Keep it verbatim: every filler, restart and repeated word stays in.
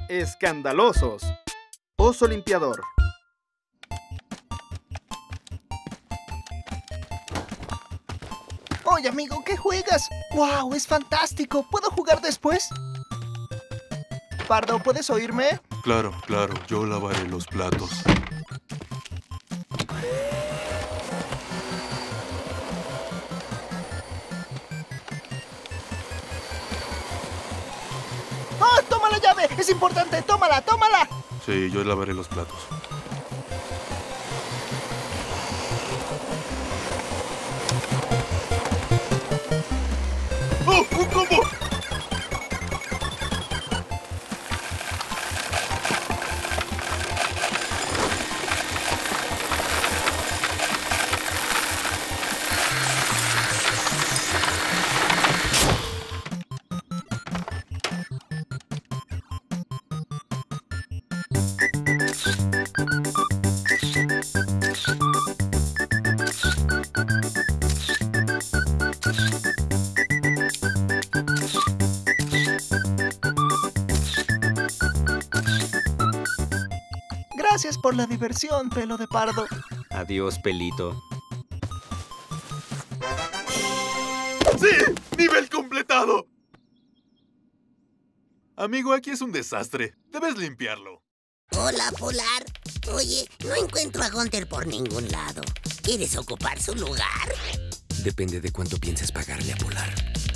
escandalosos. Oso limpiador. Oye, amigo, ¿qué juegas? ¡Wow! ¡Es fantástico! ¿Puedo jugar después? Pardo, ¿puedes oírme? Claro, claro. Yo lavaré los platos. ¡Oh, toma la llave! ¡Es importante! ¡Tómala, tómala! Sí, yo lavaré los platos. ¡Oh, un combo! Gracias por la diversión, pelo de pardo. Adiós, pelito. ¡Sí! ¡Nivel completado! Amigo, aquí es un desastre. Debes limpiarlo. Hola, Polar. Oye, no encuentro a Gunter por ningún lado. ¿Quieres ocupar su lugar? Depende de cuánto pienses pagarle a Polar.